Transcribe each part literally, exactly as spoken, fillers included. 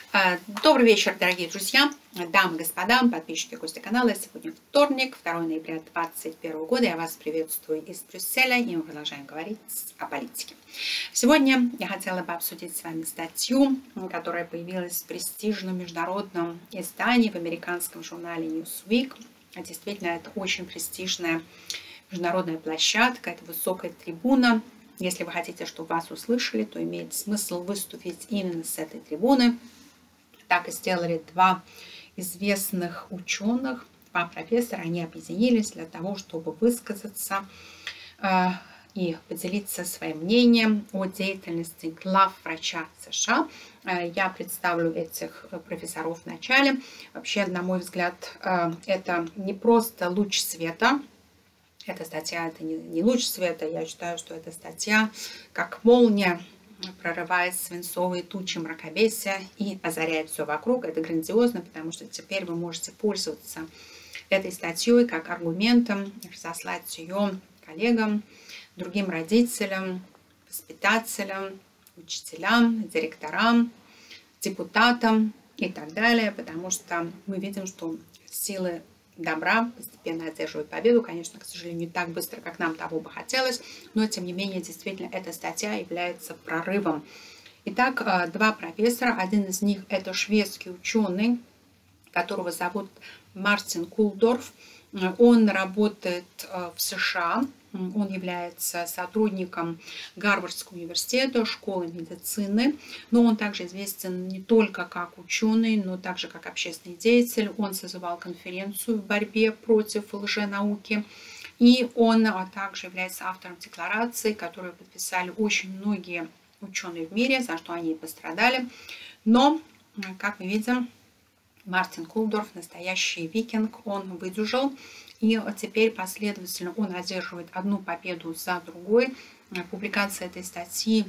Добрый вечер, дорогие друзья, дамы и господа, подписчики и гости канала. Сегодня вторник, второе ноября две тысячи двадцать первого года. Я вас приветствую из Брюсселя, и мы продолжаем говорить о политике. Сегодня я хотела бы обсудить с вами статью, которая появилась в престижном международном издании в американском журнале Newsweek. Действительно, это очень престижная международная площадка, это высокая трибуна. Если вы хотите, чтобы вас услышали, то имеет смысл выступить именно с этой трибуны. Так и сделали два известных ученых, два профессора. Они объединились для того, чтобы высказаться э, и поделиться своим мнением о деятельности главврача США. Э, я представлю этих профессоров в начале. Вообще, на мой взгляд, э, это не просто луч света. Эта статья, это не, не луч света. Я считаю, что эта статья как молния, прорывает свинцовые тучи мракобесия и озаряет все вокруг. Это грандиозно, потому что теперь вы можете пользоваться этой статьей как аргументом, разослать ее коллегам, другим родителям, воспитателям, учителям, директорам, депутатам и так далее, потому что мы видим, что силы добра постепенно одерживают победу. Конечно, к сожалению, не так быстро, как нам того бы хотелось, но тем не менее, действительно, эта статья является прорывом. Итак, два профессора. Один из них это шведский ученый, которого зовут Мартин Кулдорф. Он работает в США. Он является сотрудником Гарвардского университета, школы медицины, но он также известен не только как ученый, но также как общественный деятель. Он созывал конференцию в борьбе против лженауки, и он также является автором декларации, которую подписали очень многие ученые в мире, за что они и пострадали. Но, как мы видим, Мартин Кулдорф, настоящий викинг, он выдержал. И теперь последовательно он одерживает одну победу за другой. Публикация этой статьи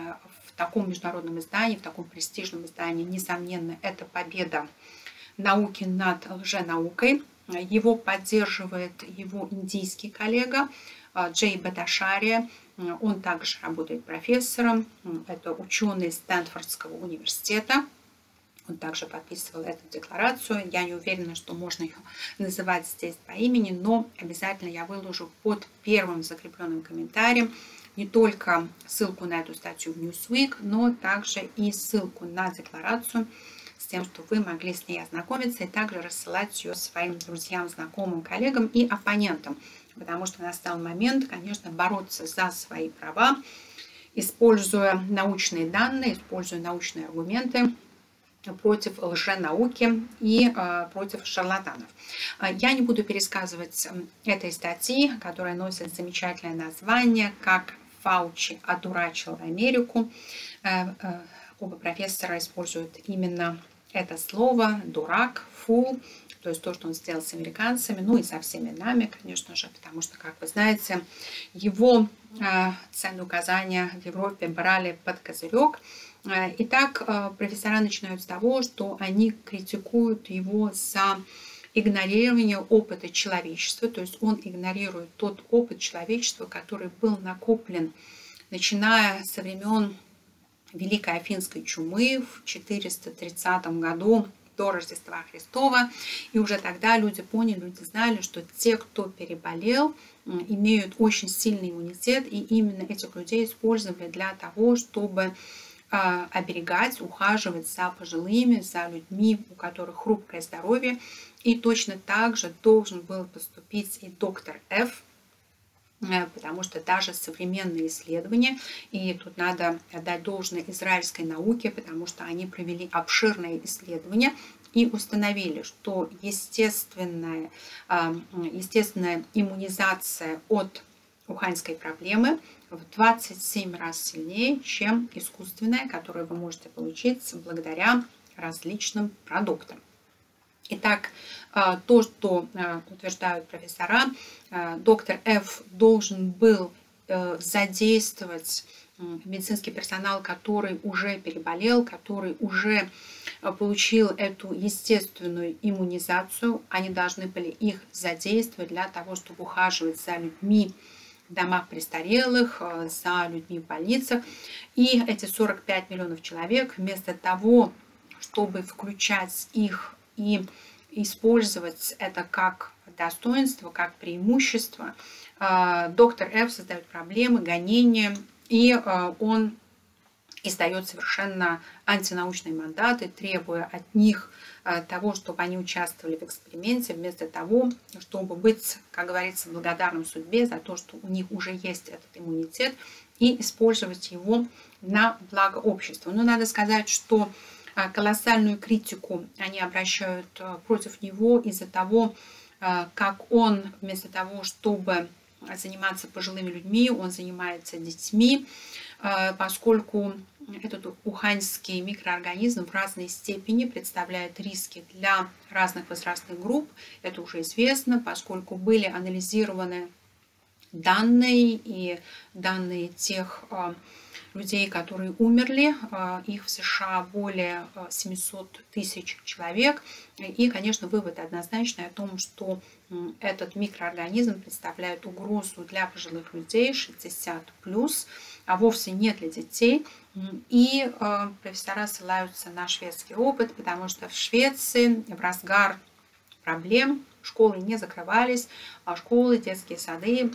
в таком международном издании, в таком престижном издании, несомненно, это победа науки над лженаукой. Его поддерживает его индийский коллега Джей Бхаттачарья. Он также работает профессором. Это ученый Стэнфордского университета. Он также подписывал эту декларацию. Я не уверена, что можно ее называть здесь по имени, но обязательно я выложу под первым закрепленным комментарием не только ссылку на эту статью в Newsweek, но также и ссылку на декларацию, с тем, что вы могли с ней ознакомиться и также рассылать ее своим друзьям, знакомым, коллегам и оппонентам. Потому что настал момент, конечно, бороться за свои права, используя научные данные, используя научные аргументы против лженауки и э, против шарлатанов. Я не буду пересказывать этой статьи, которая носит замечательное название «Как Фаучи одурачил Америку». Э, э, оба профессора используют именно это слово «дурак», «фул», то есть то, что он сделал с американцами, ну и со всеми нами, конечно же, потому что, как вы знаете, его э, ценные указания в Европе брали под козырек. Итак, профессора начинают с того, что они критикуют его за игнорирование опыта человечества, то есть он игнорирует тот опыт человечества, который был накоплен, начиная со времен Великой Афинской чумы в четыреста тридцатом году до Рождества Христова. И уже тогда люди поняли, люди знали, что те, кто переболел, имеют очень сильный иммунитет, и именно этих людей использовали для того, чтобы оберегать, ухаживать за пожилыми, за людьми, у которых хрупкое здоровье. И точно так же должен был поступить и доктор Ф, потому что даже современные исследования, и тут надо отдать должное израильской науке, потому что они провели обширные исследования и установили, что естественная, естественная иммунизация от уханьской проблемы в двадцать семь раз сильнее, чем искусственная, которую вы можете получить благодаря различным продуктам. Итак, то, что утверждают профессора, доктор Ф должен был задействовать медицинский персонал, который уже переболел, который уже получил эту естественную иммунизацию. Они должны были их задействовать для того, чтобы ухаживать за людьми в домах престарелых, за людьми в больницах. И эти сорок пять миллионов человек вместо того, чтобы включать их и использовать это как достоинство, как преимущество, доктор Ф создает проблемы, гонения, и он издает совершенно антинаучные мандаты, требуя от них того, чтобы они участвовали в эксперименте, вместо того, чтобы быть, как говорится, благодарным судьбе за то, что у них уже есть этот иммунитет, и использовать его на благо общества. Но надо сказать, что колоссальную критику они обращают против него из-за того, как он вместо того, чтобы заниматься пожилыми людьми, он занимается детьми, поскольку этот уханьский микроорганизм в разной степени представляет риски для разных возрастных групп. Это уже известно, поскольку были анализированы данные и данные тех людей, которые умерли. Их в США более семисот тысяч человек. И, конечно, вывод однозначный о том, что этот микроорганизм представляет угрозу для пожилых людей шестьдесят плюс, а вовсе не для детей. И профессора ссылаются на шведский опыт, потому что в Швеции в разгар проблем школы не закрывались, а школы, детские сады,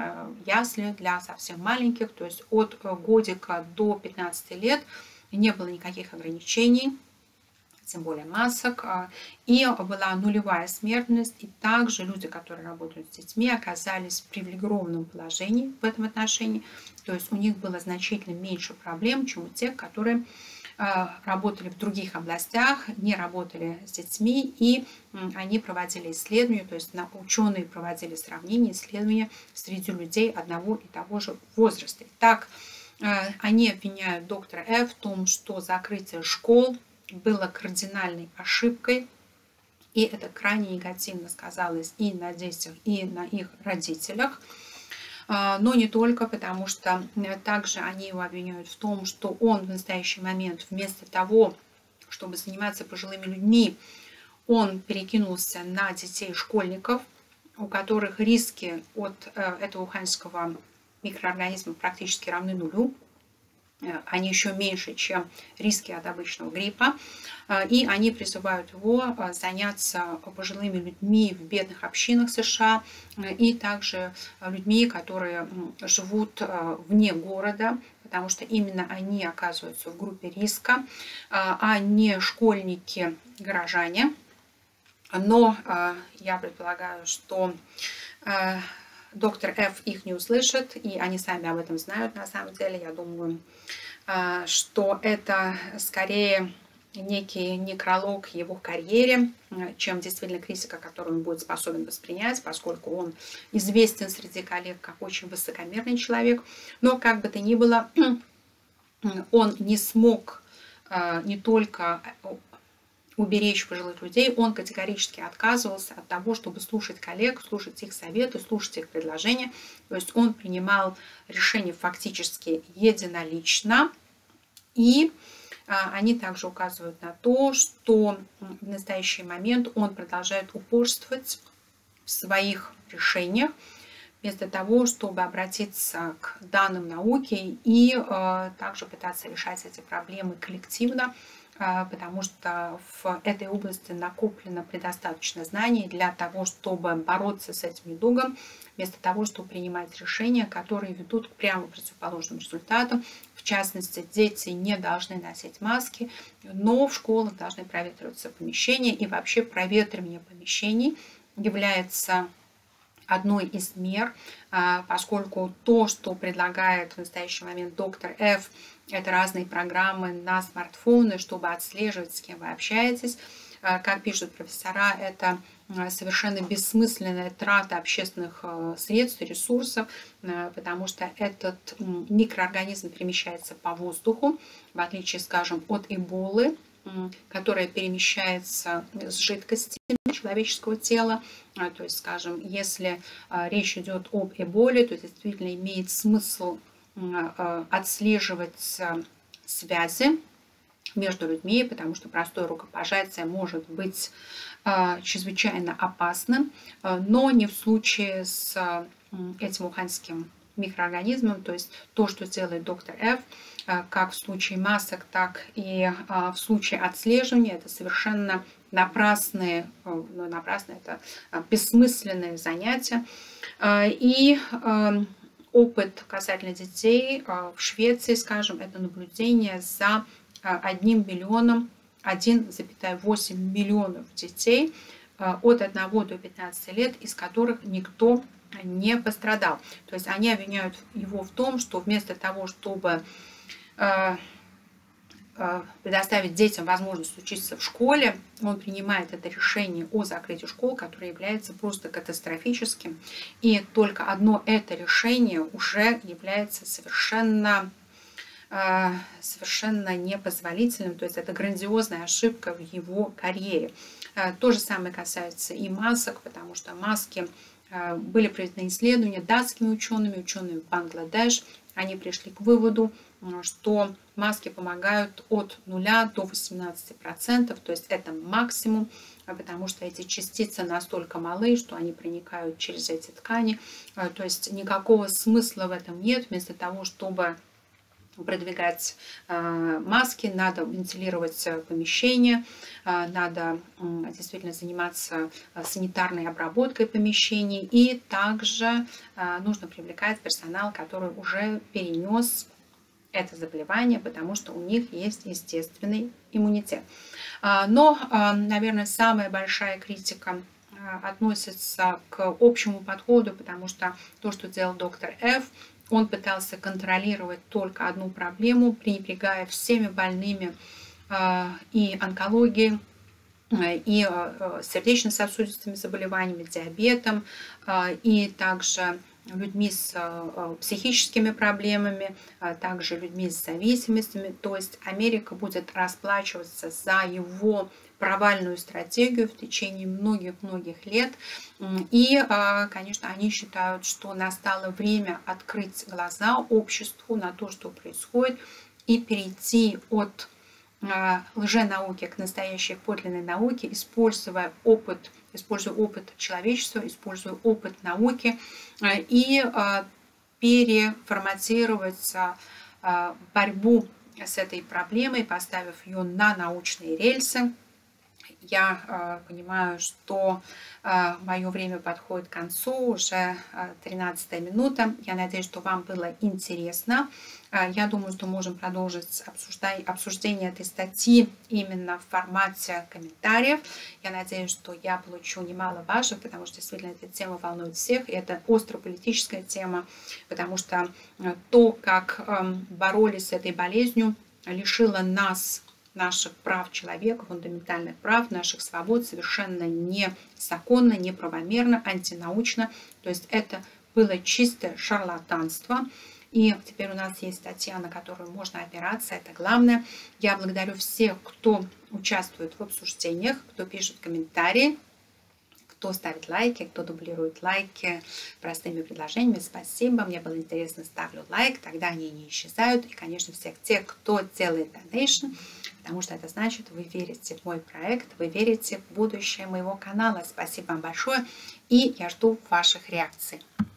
ясли для совсем маленьких, то есть от годика до пятнадцати лет не было никаких ограничений, тем более масок, и была нулевая смертность, и также люди, которые работают с детьми, оказались в привилегированном положении в этом отношении, то есть у них было значительно меньше проблем, чем у тех, которые работали в других областях, не работали с детьми, и они проводили исследования, то есть ученые проводили сравнения, исследования среди людей одного и того же возраста. Так, они обвиняют доктора Ф в том, что закрытие школ было кардинальной ошибкой, и это крайне негативно сказалось и на детях, и на их родителях. Но не только, потому что также они его обвиняют в том, что он в настоящий момент вместо того, чтобы заниматься пожилыми людьми, он перекинулся на детей-школьников, у которых риски от этого уханьского микроорганизма практически равны нулю. Они еще меньше, чем риски от обычного гриппа. И они призывают его заняться пожилыми людьми в бедных общинах США и также людьми, которые живут вне города, потому что именно они оказываются в группе риска, а не школьники-горожане. Но я предполагаю, что доктор Ф их не услышит, и они сами об этом знают на самом деле. Я думаю, что это скорее некий некролог его карьере, чем действительно критика, которую он будет способен воспринять, поскольку он известен среди коллег как очень высокомерный человек. Но как бы то ни было, он не смог не только уберечь пожилых людей, он категорически отказывался от того, чтобы слушать коллег, слушать их советы, слушать их предложения. То есть он принимал решения фактически единолично. И они также указывают на то, что в настоящий момент он продолжает упорствовать в своих решениях, вместо того, чтобы обратиться к данным науки и также пытаться решать эти проблемы коллективно, потому что в этой области накоплено предостаточно знаний для того, чтобы бороться с этим недугом, вместо того, чтобы принимать решения, которые ведут к прямо противоположным результатам. В частности, дети не должны носить маски, но в школах должны проветриваться помещения, и вообще проветривание помещений является одной из мер, поскольку то, что предлагает в настоящий момент доктор Ф, это разные программы на смартфоны, чтобы отслеживать, с кем вы общаетесь. Как пишут профессора, это совершенно бессмысленная трата общественных средств и ресурсов, потому что этот микроорганизм перемещается по воздуху, в отличие, скажем, от эболы, которая перемещается с жидкостями человеческого тела. То есть, скажем, если речь идет об эболе, то действительно имеет смысл отслеживать связи между людьми, потому что простое рукопожатие может быть чрезвычайно опасным, но не в случае с этим уханьским микроорганизмам, то есть то, что делает доктор Ф, как в случае масок, так и в случае отслеживания, это совершенно напрасные, ну, напрасные, это бессмысленные занятия. И опыт касательно детей в Швеции, скажем, это наблюдение за одним миллионом, один целых восемь миллионов детей от одного до пятнадцати лет, из которых никто не пострадал. То есть они обвиняют его в том, что вместо того, чтобы предоставить детям возможность учиться в школе, он принимает это решение о закрытии школ, которое является просто катастрофическим. И только одно это решение уже является совершенно, совершенно непозволительным. То есть это грандиозная ошибка в его карьере. То же самое касается и масок, потому что маски были проведены исследования датскими учеными, учеными в Бангладеш. Они пришли к выводу, что маски помогают от нуля до восемнадцати процентов, то есть это максимум, потому что эти частицы настолько малы, что они проникают через эти ткани. То есть никакого смысла в этом нет. Вместо того, чтобы продвигать маски, надо вентилировать помещение, надо действительно заниматься санитарной обработкой помещений, и также нужно привлекать персонал, который уже перенес это заболевание, потому что у них есть естественный иммунитет. Но, наверное, самая большая критика относится к общему подходу, потому что то, что делал доктор Ф, он пытался контролировать только одну проблему, пренебрегая всеми больными и онкологией, и сердечно-сосудистыми заболеваниями, диабетом, и также людьми с психическими проблемами, также людьми с зависимостями. То есть Америка будет расплачиваться за его провальную стратегию в течение многих-многих лет. И, конечно, они считают, что настало время открыть глаза обществу на то, что происходит, и перейти от лженауки к настоящей подлинной науке, используя опыт, используя опыт человечества, используя опыт науки, и переформатировать борьбу с этой проблемой, поставив ее на научные рельсы. Я понимаю, что мое время подходит к концу, уже тринадцатая минута. Я надеюсь, что вам было интересно. Я думаю, что можем продолжить обсуждение этой статьи именно в формате комментариев. Я надеюсь, что я получу немало ваших, потому что действительно эта тема волнует всех. И это острополитическая тема, потому что то, как боролись с этой болезнью, лишило нас наших прав человека, фундаментальных прав, наших свобод совершенно незаконно, неправомерно, антинаучно. То есть это было чистое шарлатанство. И теперь у нас есть статья, на которую можно опираться. Это главное. Я благодарю всех, кто участвует в обсуждениях, кто пишет комментарии, кто ставит лайки, кто дублирует лайки простыми предложениями. Спасибо, мне было интересно, ставлю лайк, тогда они не исчезают. И, конечно, всех тех, кто делает донейшн, потому что это значит, вы верите в мой проект, вы верите в будущее моего канала. Спасибо вам большое, и я жду ваших реакций.